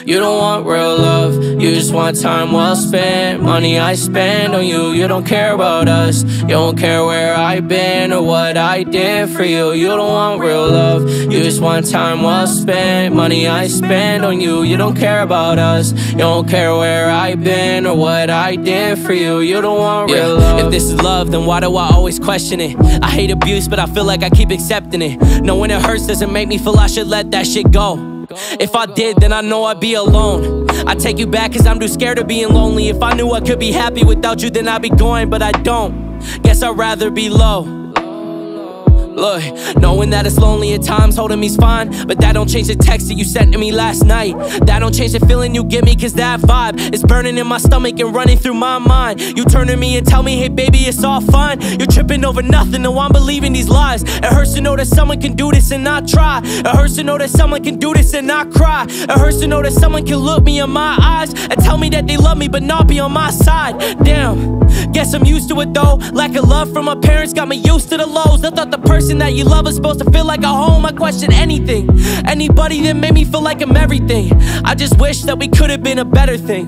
You don't want real love, you just want time well spent. Money I spend on you, you don't care about us. You don't care where I've been or what I did for you. You don't want real love, you just want time well spent. Money I spend on you, you don't care about us. You don't care where I've been or what I did for you. You don't want real love. If this is love, then why do I always question it? I hate abuse, but I feel like I keep accepting it. Knowing it hurts doesn't make me feel I should let that shit go. If I did, then I know I'd be alone. I take you back cause I'm too scared of being lonely. If I knew I could be happy without you, then I'd be going, but I don't. Guess I'd rather be low. Look, knowing that it's lonely at times, holding me's fine, but that don't change the text that you sent to me last night. That don't change the feeling you give me, cause that vibe is burning in my stomach and running through my mind. You turn to me and tell me, hey baby, it's all fine. You're tripping over nothing, no, I'm believing these lies. It hurts to know that someone can do this and not try. It hurts to know that someone can do this and not cry. It hurts to know that someone can look me in my eyes and tell me that they love me but not be on my side. Damn, guess I'm used to it though. Lack of love from my parents got me used to the lows. I thought the person that you love is supposed to feel like a home. I question anything, anybody that made me feel like I'm everything. I just wish that we could have been a better thing.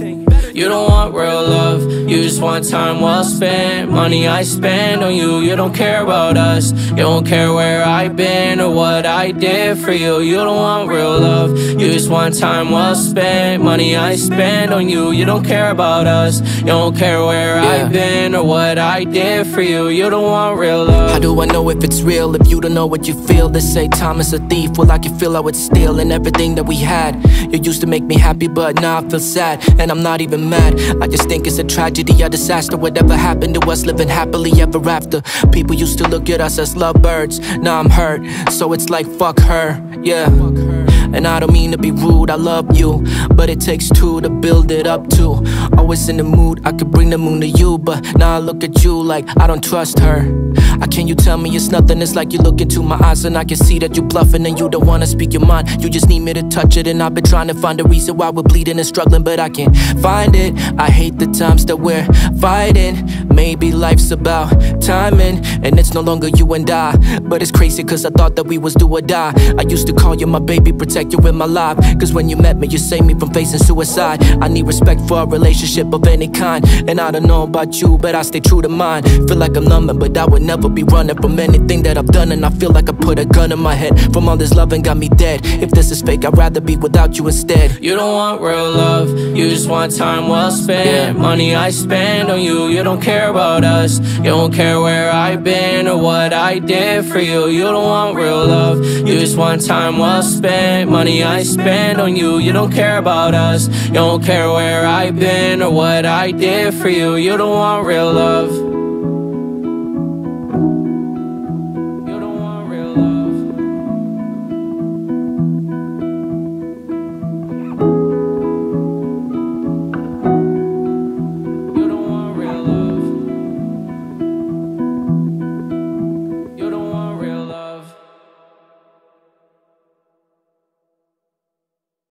You don't want real love, you just want time well spent. Money I spend on you, you don't care about us. You don't care where I've been or what I did for you. You don't want real love, you just want time well spent. Money I spend on you, you don't care about us. You don't care where I've been or what I did for you. You don't want real love. How do I know if it's real if you don't know what you feel? They say time is a thief, well I can feel how it's stealing everything that we had. You used to make me happy but now I feel sad, and I'm not even mad. I just think it's a tragedy, a disaster. Whatever happened to us living happily ever after. People used to look at us as lovebirds. Now I'm hurt, so it's like fuck her, yeah. And I don't mean to be rude, I love you, but it takes two to build it up to. Always in the mood, I could bring the moon to you, but now I look at you like I don't trust her. How can you tell me it's nothing? It's like you look into my eyes and I can see that you bluffing and you don't wanna speak your mind. You just need me to touch it, and I've been trying to find a reason why we're bleeding and struggling, but I can't find it. I hate the times that we're fighting. Maybe life's about timing, and it's no longer you and I. But it's crazy cause I thought that we was do or die. I used to call you my baby, protect you in my life, cause when you met me you saved me from facing suicide. I need respect for a relationship of any kind, and I don't know about you but I stay true to mine. Feel like I'm numbing but I would never be running from anything that I've done, and I feel like I put a gun in my head from all this loving got me dead. If this is fake I'd rather be without you instead. You don't want real love, you just want time well spent. Money I spend on you, you don't care about us. You don't care where I've been or what I did for you. You don't want real love, you just want time well spent. Money I spend on you, you don't care about us. You don't care where I've been or what I did for you. You don't want real love. You don't want real love.